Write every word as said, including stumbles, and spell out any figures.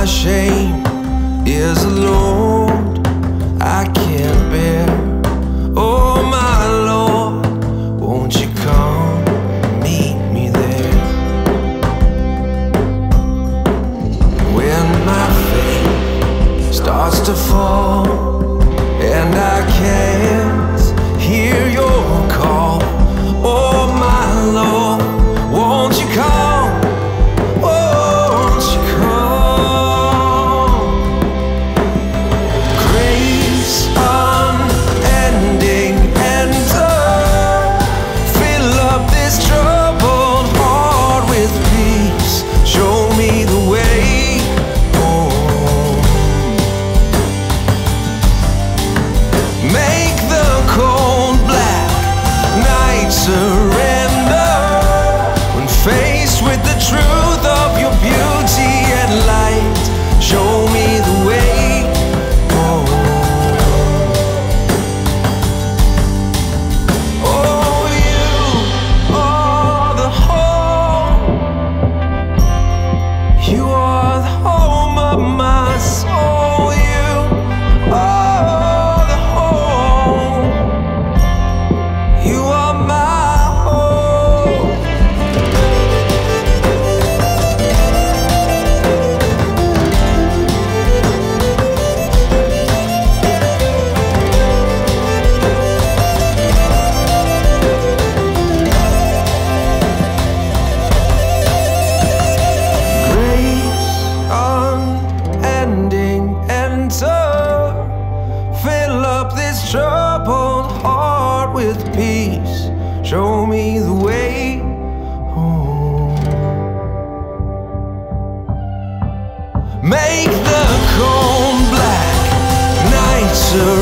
my shame is a load I can't bear. Oh my Lord, won't you come meet me there? When my faith starts to fall and I can't hear your call, oh my Lord, won't you come? Won't you come? Grace unending and love, fill up this troubled heart with peace. Show me the way home. Make the cold black night surrender when faced with the truth of your beauty and light. Show me the way home. Oh, you are the home. You are the home of my soul. You are the home. You are my home. Grace unending and love, fill up this troubled heart with peace. Show me the way home. Make the cold black night surrender